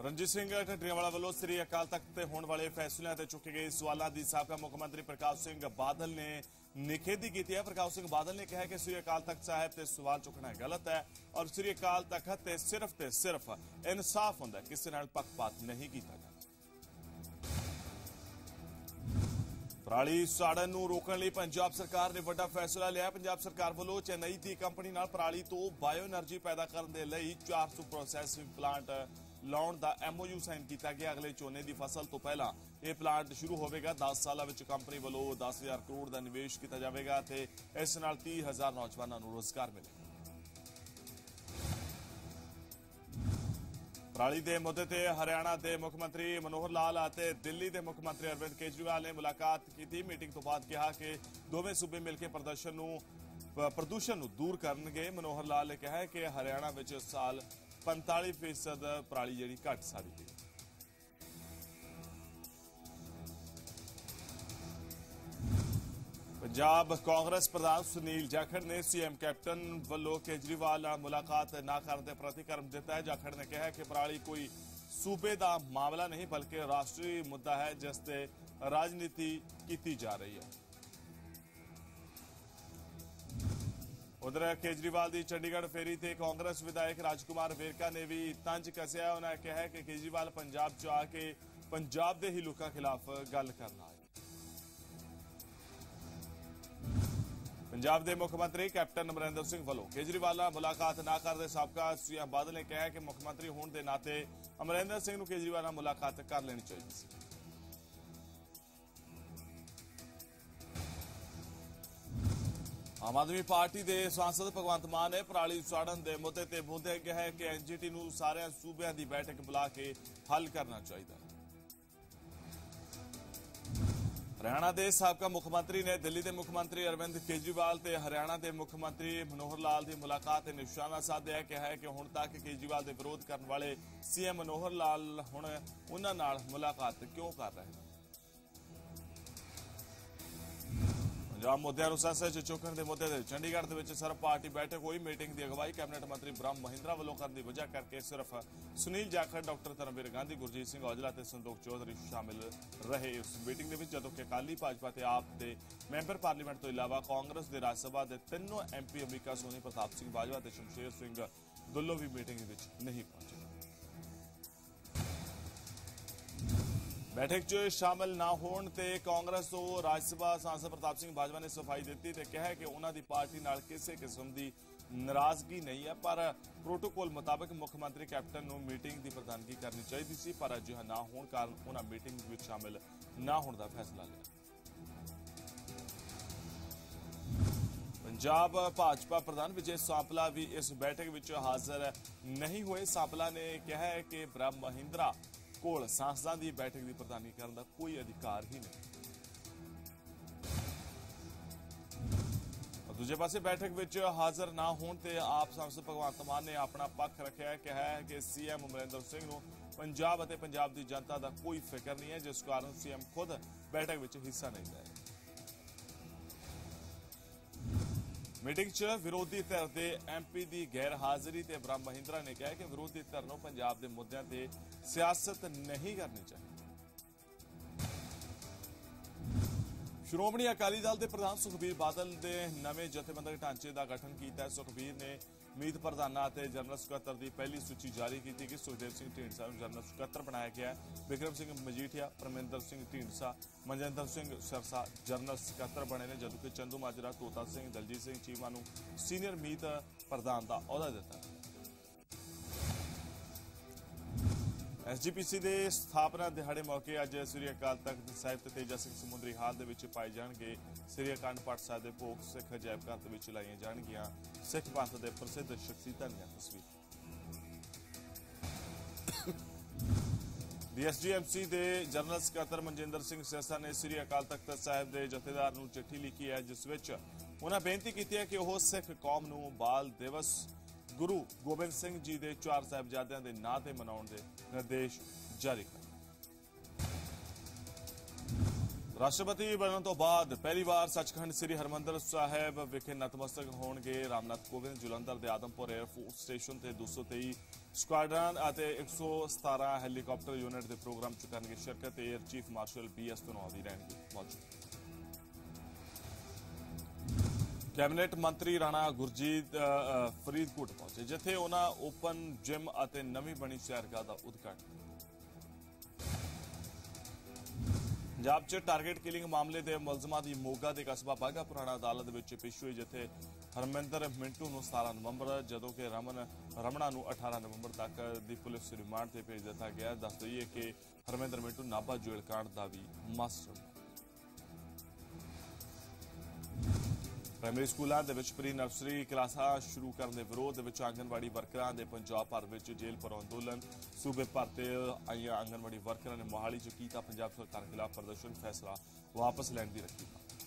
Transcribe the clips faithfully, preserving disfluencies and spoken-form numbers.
ਰਣਜੀਤ ਸਿੰਘ ਢੱਡਰੀਆਂਵਾਲਾ ਵੱਲੋਂ ਸ੍ਰੀ ਅਕਾਲ ਤਖਤ ਤੇ ਹੋਣ ਵਾਲੇ ਫੈਸਲਿਆਂ ਤੇ ਚੁੱਕੇ ਗਏ ਸਵਾਲਾਂ ਦੀ ਸਾਬਕਾ ਮੁੱਖ ਮੰਤਰੀ ਪ੍ਰਕਾਸ਼ ਸਿੰਘ ਬਾਦਲ ਨੇ ਨਿਖੇਧੀ ਕੀਤੀ ਹੈ। ਪ੍ਰਕਾਸ਼ ਸਿੰਘ ਬਾਦਲ ਨੇ ਕਿਹਾ ਕਿ ਸ੍ਰੀ ਅਕਾਲ ਤਖਤ ਸਾਹਿਬ ਤੇ ਸਵਾਲ ਚੁੱਕਣਾ ਗਲਤ ਹੈ ਔਰ ਸ੍ਰੀ ਅਕਾਲ ਤਖਤ ਤੇ ਸਿਰਫ ਤੇ ਸਿਰਫ ਇਨਸਾਫ ਹੁੰਦਾ, ਕਿਸੇ ਨਾਲ ਪੱਖਪਾਤ ਨਹੀਂ ਕੀਤਾ ਜਾਂਦਾ। ਪਰਾਲੀ ਸਾੜਨ ਨੂੰ ਰੋਕਣ ਲਈ ਪੰਜਾਬ ਸਰਕਾਰ ਨੇ ਵੱਡਾ ਫੈਸਲਾ ਲਿਆ। ਪੰਜਾਬ ਸਰਕਾਰ ਵੱਲੋਂ ਚੇਨਈ ਦੀ ਕੰਪਨੀ ਨਾਲ ਪਰਾਲੀ ਤੋਂ ਬਾਇਓ એનર્ਜੀ ਪੈਦਾ ਕਰਨ ਦੇ ਲਈ ਚਾਰ ਸੌ ਪ੍ਰੋਸੈਸਿੰਗ ਪਲਾਂਟ ਲਾਉਣ ਦਾ ਐਮਓਯੂ ਸਾਈਨ ਕੀਤਾ ਗਿਆ। ਅਗਲੇ ਝੋਨੇ ਦੀ ਫਸਲ ਤੋਂ ਪਹਿਲਾਂ ਇਹ ਪਲਾਂਟ ਸ਼ੁਰੂ ਹੋਵੇਗਾ। ਦਸ ਸਾਲਾਂ ਵਿੱਚ ਕੰਪਨੀ ਵੱਲੋਂ ਦਸ ਹਜ਼ਾਰ ਕਰੋੜ ਦਾ ਨਿਵੇਸ਼ ਕੀਤਾ ਜਾਵੇਗਾ ਤੇ ਇਸ ਨਾਲ ਤੀਹ ਹਜ਼ਾਰ ਨੌਜਵਾਨਾਂ ਨੂੰ ਰੋਜ਼ਗਾਰ ਮਿਲੇਗਾ। ਪਰਾਲੀ ਦੇ ਮੁੱਦੇ ਤੇ ਹਰਿਆਣਾ ਦੇ ਮੁੱਖ ਮੰਤਰੀ ਮਨੋਹਰ ਲਾਲ ਅਤੇ ਦਿੱਲੀ ਦੇ ਮੁੱਖ ਮੰਤਰੀ ਅਰਵਿੰਦ ਕੇਜਰੀਵਾਲ ਨੇ ਮੁਲਾਕਾਤ ਕੀਤੀ। ਮੀਟਿੰਗ ਤੋਂ ਬਾਅਦ ਕਿਹਾ ਕਿ ਦੋਵੇਂ ਸੂਬੇ ਮਿਲ ਕੇ ਪ੍ਰਦਰਸ਼ਨ ਨੂੰ ਪ੍ਰਦੂਸ਼ਣ ਨੂੰ ਦੂਰ ਕਰਨਗੇ। ਮਨੋਹਰ ਲਾਲ ਨੇ ਕਿਹਾ ਕਿ ਹਰਿਆਣਾ ਵਿੱਚ ਇਸ ਸਾਲ ਪੰਤਾਲੀ ਫੀਸਦ ਪਰਾਲੀ ਜਿਹੜੀ ਘੱਟ ਸਾੜੀ ਗਈ। ਪੰਜਾਬ ਕਾਂਗਰਸ ਪ੍ਰਧਾਨ ਸੁਨੀਲ ਜਾਖੜ ਨੇ ਸੀਐਮ ਕੈਪਟਨ ਵੱਲੋਂ ਕੇਜਰੀਵਾਲ ਨਾਲ ਮੁਲਾਕਾਤ ਨਾ ਕਰਨ ਤੇ ਪ੍ਰਤੀਕਰਮ ਦਿੱਤਾ ਹੈ। ਜਾਖੜ ਨੇ ਕਿਹਾ ਕਿ ਪਰਾਲੀ ਕੋਈ ਸੂਬੇ ਦਾ ਮਾਮਲਾ ਨਹੀਂ ਬਲਕਿ ਰਾਸ਼ਟਰੀ ਮੁੱਦਾ ਹੈ ਜਿਸ ਤੇ ਰਾਜਨੀਤੀ ਕੀਤੀ ਜਾ ਰਹੀ ਹੈ। ਉਧਰ ਕੇਜਰੀਵਾਲ ਦੀ ਚੰਡੀਗੜ੍ਹ ਫੇਰੀ ਤੇ ਕਾਂਗਰਸ ਵਿਧਾਇਕ ਰਾਜਕੁਮਾਰ ਵੇਰਕਾ ਨੇ ਵੀ ਤੰਜ ਕੱਸਿਆ। ਉਹਨਾਂ ਕਿਹਾ ਕਿ ਕੇਜਰੀਵਾਲ ਪੰਜਾਬ 'ਚ ਆ ਕੇ ਪੰਜਾਬ ਦੇ ਹੀ ਲੋਕਾਂ ਖਿਲਾਫ ਗੱਲ ਕਰਨਾ ਹੈ। ਪੰਜਾਬ ਦੇ ਮੁੱਖ ਮੰਤਰੀ ਕੈਪਟਨ ਅਮਰਿੰਦਰ ਸਿੰਘ ਵੱਲੋਂ ਕੇਜਰੀਵਾਲ ਨਾਲ ਮੁਲਾਕਾਤ ਨਾ ਕਰਦੇ ਸਾਬਕਾ ਸੀਐਮ ਬਾਦਲ ਨੇ ਕਿਹਾ ਕਿ ਮੁੱਖ ਮੰਤਰੀ ਹੋਣ ਦੇ ਨਾਤੇ ਅਮਰਿੰਦਰ ਸਿੰਘ ਨੂੰ ਕੇਜਰੀਵਾਲ ਨਾਲ ਮੁਲਾਕਾਤ ਕਰ ਲੈਣੀ ਚਾਹੀਦੀ ਸੀ। ਆਮ ਆਦਮੀ ਪਾਰਟੀ ਦੇ ਸਾਂਸਦ ਭਗਵੰਤ ਮਾਨ ਨੇ ਪਰਾਲੀ ਸਾੜਨ ਦੇ ਮੁੱਦੇ ਤੇ ਬੋਲਦੇ ਕਿਹਾ ਹੈ ਕਿ ਐਨਜੀਟੀ ਨੂੰ ਸਾਰਿਆਂ ਸੂਬਿਆਂ ਦੀ ਬੈਠਕ ਬੁਲਾ ਕੇ ਹੱਲ ਕਰਨਾ ਚਾਹੀਦਾ ਹੈ। ਹਰਿਆਣਾ ਦੇ ਸਾਬਕਾ ਮੁੱਖ ਮੰਤਰੀ ਨੇ ਦਿੱਲੀ ਦੇ ਮੁੱਖ ਮੰਤਰੀ ਅਰਵਿੰਦ ਕੇਜਰੀਵਾਲ ਤੇ ਹਰਿਆਣਾ ਦੇ ਮੁੱਖ ਮੰਤਰੀ ਮਨੋਹਰ ਲਾਲ ਦੀ ਮੁਲਾਕਾਤ ਤੇ ਨਿਸ਼ਾਨਾ ਸਾਧਿਆ। ਕਿਹਾ ਹੈ ਕਿ ਹੁਣ ਤੱਕ ਕੇਜਰੀਵਾਲ ਦੇ ਵਿਰੋਧ ਕਰਨ ਵਾਲੇ ਸੀਐਮ ਮਨੋਹਰ ਲਾਲ ਹੁਣ ਉਹਨਾਂ ਨਾਲ ਮੁਲਾਕਾਤ ਕਿਉਂ ਕਰ ਰਹੇ ਹਨ। ਪੰਜਾਬ ਮੁੱਦਿਆਂ ਨੂੰ ਸੰਸਦ 'ਚ ਚੁੱਕਣ ਦੇ ਮੁੱਦੇ ਤੇ ਚੰਡੀਗੜ੍ਹ ਦੇ ਵਿੱਚ ਸਰਬ ਪਾਰਟੀ ਬੈਠਕ ਹੋਈ। ਮੀਟਿੰਗ ਦੀ ਅਗਵਾਈ ਕੈਬਨਿਟ ਮੰਤਰੀ ਬ੍ਰਹਮ ਮਹਿੰਦਰਾ ਵੱਲੋਂ ਕਰਨ ਦੀ ਵਜ੍ਹਾ ਕਰਕੇ ਸਿਰਫ ਸੁਨੀਲ ਜਾਖੜ, ਡਾਕਟਰ ਧਰਮਵੀਰ ਗਾਂਧੀ, ਗੁਰਜੀਤ ਸਿੰਘ ਔਜਲਾ ਤੇ ਸੰਤੋਖ ਚੌਧਰੀ ਸ਼ਾਮਿਲ ਰਹੇ ਇਸ ਮੀਟਿੰਗ ਦੇ ਵਿੱਚ, ਜਦੋਂ ਕਿ ਅਕਾਲੀ, ਭਾਜਪਾ ਤੇ ਆਪ ਦੇ ਮੈਂਬਰ ਪਾਰਲੀਮੈਂਟ ਤੋਂ ਇਲਾਵਾ ਕਾਂਗਰਸ ਦੇ ਰਾਜ ਸਭਾ ਦੇ ਤਿੰਨੋਂ ਐਮਪੀ ਅੰਬਿਕਾ ਸੋਨੀ, ਪ੍ਰਤਾਪ ਸਿੰਘ ਬਾਜਵਾ ਤੇ ਸ਼ਮਸ਼ੇਰ ਸਿੰਘ ਦੁੱਲੋ ਵੀ ਮੀਟਿੰਗ ਵਿੱਚ ਨਹੀਂ ਪਹੁੰਚੇ। बैठक च शामिल ना होने ते कांग्रेस तो राज सभा सांसद प्रताप सिंह बाजवा ने सफाई दी ते कहा कि उन्हों की पार्टी नाल किसी किस्म की नाराजगी नहीं है, पर प्रोटोकॉल मुताबिक मुख्यमंत्री कैप्टन नूं मीटिंग की प्रधानगी करनी चाहिए सी, पर अजिहा ना होने कारण उन्होंने मीटिंग में शामिल ना होने का फैसला लिया। पंजाब भाजपा प्रधान विजय सांपला भी इस बैठक में हाजिर नहीं हुए। सांपला ने कहा है कि ब्रह्म महिंद्रा ਕੋਲ सांसदां ਦੀ बैठक की प्रधानगी करने का कोई अधिकार ही नहीं। दूजे पासे बैठक में हाजिर ना होने ते आप सांसद भगवंत मान ने अपना पक्ष रखा, कहा है कि सीएम अमरिंदर सिंह नूं पंजाब अते पंजाब की जनता का कोई फिक्र नहीं है, जिस कारण सीएम खुद बैठक में हिस्सा नहीं ले रहे। मीटिंग च विरोधी धिर के एमपी की गैर हाजिरी ते ब्रह्म महिंद्रा ने कहा कि विरोधी धिर नूं पंजाब के मुद्दों ते सियासत नहीं करनी चाहिए। श्रोमणी अकाली दल के प्रधान सुखबीर बादल ने नवे जथेबंदक ढांचे का गठन किया। सुखबीर ने मीत प्रधाना ते जनरल सकत्तर की पहली सूची जारी की कि सुखदेव सिंह ढींडसा को जनरल सकत्तर बनाया गया। विक्रम सिंह मजीठिया, परमिंदर सिंह ढींडसा, मनजिंदर सिंह सिरसा जनरल सकत्तर बने ने, जबकि चंदू माजरा, तोता सिंह, दलजीत सिंह चीमा को सीनियर मीत प्रधान का अहुदा दिता। एसजीपीसी के स्थापना दिहाड़े मौके अज श्री अकाल तख्त साहिब ते तेजा सिंह समुद्री हाल दे विच पाए जाणगे। श्री अखंड पाठ साहिब दे भोग सिख अजायब घर दे विच लाईआं जाणगीआं सिख पंथ दे प्रसिद्ध शख्सियतां दीआं तस्वीरां। डीएसजीएमसी के जनरल सकत्तर मनजिंदर सिंह सिरसा ने श्री अकाल तख्त साहिब के जथेदार नूं चिट्ठी लिखी है, जिस विच उन्हां बेनती की है कि वह सिख कौम नूं बाल दिवस गुरु गोबिंद सिंह जी के चार साहिबजादियां के नां ते मनाउण दे निर्देश जारी कर। राष्ट्रपति बनने तो बाद पहली बार सचखंड श्री हरमंदर साहिब विखे नतमस्तक होणगे रामनाथ कोविंद। जलंधर के आदमपुर एयरफोर्स स्टेशन से दो सौ तेई स्क्वाड्रन और एक सौ सतारह हैलीकॉप्टर यूनिट के प्रोग्राम च करनगे शिरकत। Air chief marshal B S Dhanoa भी रहेंगे मौजूद। कैबिनेट मंत्री राणा गुरजीत फरीदकोट पहुंचे, जिथे उन्होंने ओपन जिम और नवी बनी सैरगाह का उद्घाटन। पंजाब च टारगेट किलिंग मामले के मुलजमां की मोगा के कस्बा बाघा पुराना अदालत में पेश हुई, जिथे हरमिंदर मिंटू को सतारह नवंबर जदों कि रमन रमणा को अठारह नवंबर तक की पुलिस रिमांड से भेज दिता गया। दस दईए कि हरमिंदर मिंटू नाभा जेल कांड का भी मास्टर। प्राइमरी स्कूलों के प्री नर्सरी क्लासा शुरू करने के विरोध में आंगनवाड़ी वर्करों के पंजाब भर में जेल पर अंदोलन। सूबे भर से आई आंगनवाड़ी वर्करों ने मोहाली च किया पंजाब सरकार खिलाफ प्रदर्शन, फैसला वापस लैण की रखी।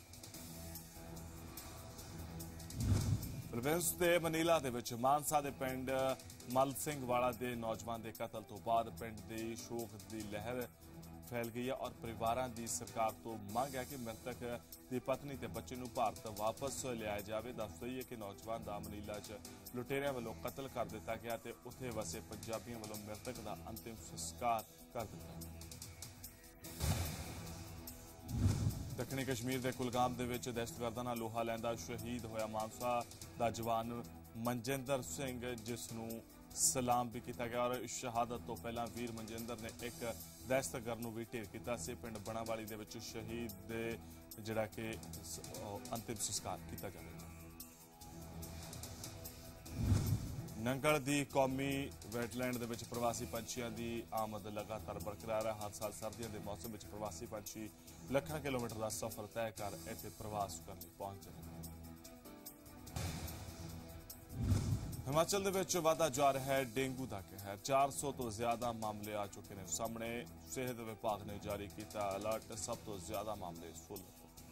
प्रोविंस के मनीला के मानसा के पिंड मल सिंह वाला के नौजवान के कतल तो बाद पिंड की शोक की लहर फैल गई है और परिवारों की सरकार तो मांग है कि मृतक की पत्नी ते बच्चे को भारत वापस लिया जाए। दस दईए कि नौजवान का मनीला च लुटेरिया वालों कतल कर दिता गया ते उत्थे वसे पंजाबियों वालों मृतक का अंतिम संस्कार कर दिता। दक्षिणी कश्मीर के कुलगाम के दहशतगर्दां नाल लोहा लैंदा शहीद होया मानसा का जवान मनजिंदर सिंह, जिसनों सलाम भी किया गया। और शहादत तो पहला वीर मनजिंदर ने एक दहशतगर्द नूं भी ढेर किया सी। पिंड बनावाली दे विच शहीद दे जिहड़ा कि अंतिम संस्कार किया जाएगा। नंगल की कौमी वेटलैंड दे विच प्रवासी पंछियों की आमद लगातार बरकरार है। हर साल सर्दियों के मौसम में प्रवासी पंछी लखों किलोमीटर का सफर तय कर इत्थे प्रवास करने पहुंचते हैं। हिमाचल दे विच वाधा जा रहा है डेंगू का कहर। चार सौ तो ज्यादा मामले आ चुके हैं सामने। सेहत विभाग ने जारी किया अलर्ट, सब तो ज्यादा मामले सोलन।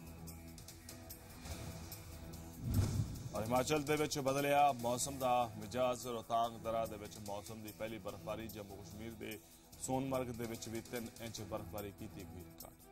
और हिमाचल दे विच बदलिया मौसम का मिजाज। रोहतांग दरा दे विच मौसम की पहली बर्फबारी। जम्मू कश्मीर के सोनमर्ग दे विच भी तीन इंच बर्फबारी की गई रिकार्ड।